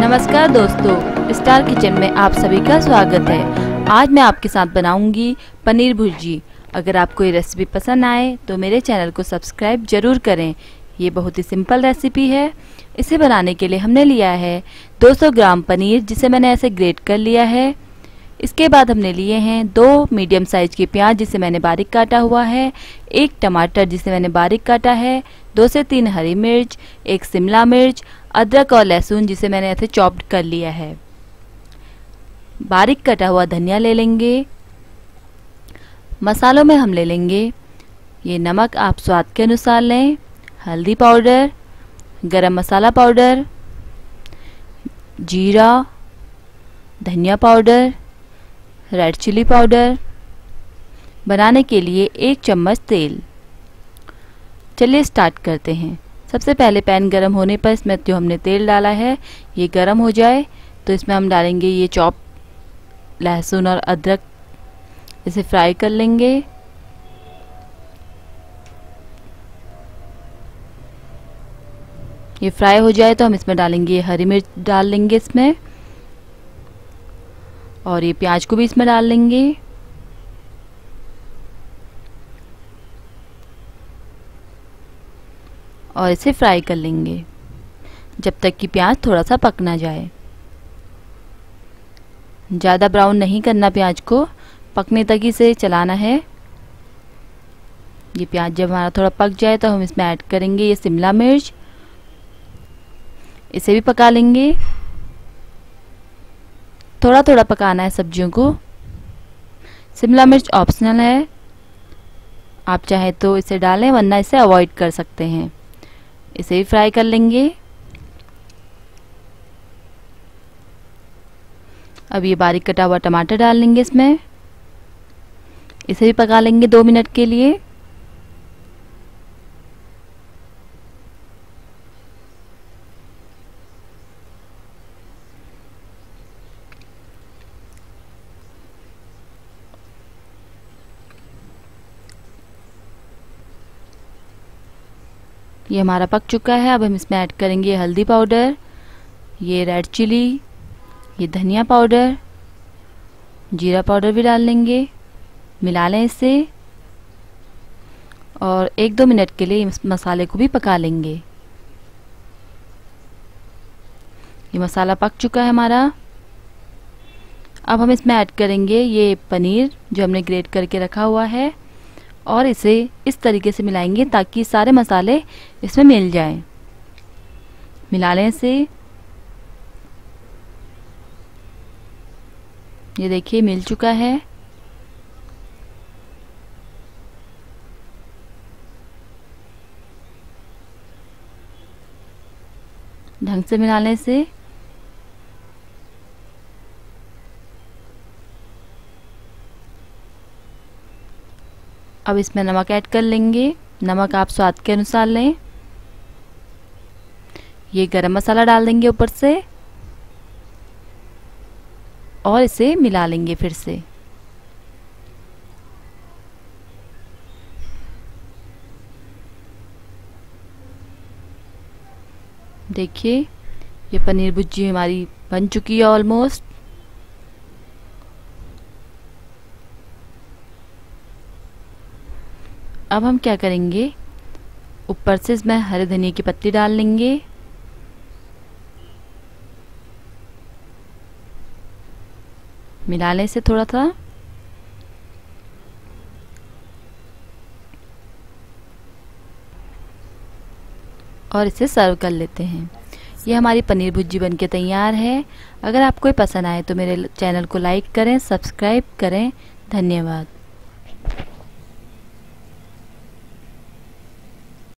नमस्कार दोस्तों, star kitchen में आप सभी का स्वागत है। आज मैं आपके साथ बनाऊंगी पनीर भुर्जी। अगर आपको ये रेसिपी पसंद आए तो मेरे चैनल को सब्सक्राइब जरूर करें। ये बहुत ही सिंपल रेसिपी है। इसे बनाने के लिए हमने लिया है 200 ग्राम पनीर, जिसे मैंने ऐसे ग्रेट कर लिया है। इसके बाद हमने लिए हैं 2 मीडियम साइज के प्याज, जिसे मैंने बारीक काटा हुआ है, 1 टमाटर जिसे मैंने बारीक काटा है, 2 से 3 हरी मिर्च, 1 शिमला मिर्च, अदरक और लहसुन जिसे मैंने ऐसे चॉप्ड कर लिया है। बारीक कटा हुआ धनिया ले लेंगे। मसालों में हम ले लेंगे ये नमक आप स्वाद के अनुसार लें, हल्दी पाउडर, गरम मसाला पाउडर, जीरा, धनिया पाउडर, रेड चिली पाउडर, बनाने के लिए 1 चम्मच तेल। चलिए स्टार्ट करते हैं। सबसे पहले पैन गरम होने पर इसमें जो हमने तेल डाला है ये गरम हो जाए तो इसमें हम डालेंगे ये चॉप लहसुन और अदरक, इसे फ्राई कर लेंगे। ये फ्राई हो जाए तो हम इसमें डालेंगे ये हरी मिर्च डाल लेंगे इसमें, और ये प्याज को भी इसमें डाल लेंगे। और इसे फ्राई कर लेंगे जब तक कि प्याज थोड़ा सा पक ना जाए। ज़्यादा ब्राउन नहीं करना, प्याज को पकने तक इसे चलाना है। ये प्याज जब हमारा थोड़ा पक जाए तो हम इसमें ऐड करेंगे ये शिमला मिर्च, इसे भी पका लेंगे। थोड़ा थोड़ा पकाना है सब्जियों को। शिमला मिर्च ऑप्शनल है, आप चाहे तो इसे डालें वरना इसे अवॉइड कर सकते हैं। इसे भी फ्राई कर लेंगे। अब ये बारीक कटा हुआ टमाटर डाल लेंगे इसमें, इसे भी पका लेंगे 2 मिनट के लिए। ये हमारा पक चुका है। अब हम इसमें ऐड करेंगे हल्दी पाउडर, ये रेड चिली, ये धनिया पाउडर, जीरा पाउडर भी डाल लेंगे। मिला लें इसे और 1-2 मिनट के लिए इस मसाले को भी पका लेंगे। ये मसाला पक चुका है हमारा। अब हम इसमें ऐड करेंगे ये पनीर जो हमने ग्रेट करके रखा हुआ है, और इसे इस तरीके से मिलाएंगे ताकि सारे मसाले इसमें मिल जाएं। मिला लें इसे। ये देखिए मिल चुका है। ढंग से मिला लें इसे। अब इसमें नमक ऐड कर लेंगे। नमक आप स्वाद के अनुसार लें। ये गरम मसाला डाल देंगे ऊपर से और इसे मिला लेंगे फिर से। देखिए ये पनीर भुर्जी हमारी बन चुकी है ऑलमोस्ट। अब हम क्या करेंगे, ऊपर से इसमें हरे धनिया की पत्ती डाल लेंगे। मिला लें इसे थोड़ा सा। और इसे सर्व कर लेते हैं। ये हमारी पनीर भुर्जी बनके तैयार है। अगर आपको ये पसंद आए तो मेरे चैनल को लाइक करें, सब्सक्राइब करें। धन्यवाद।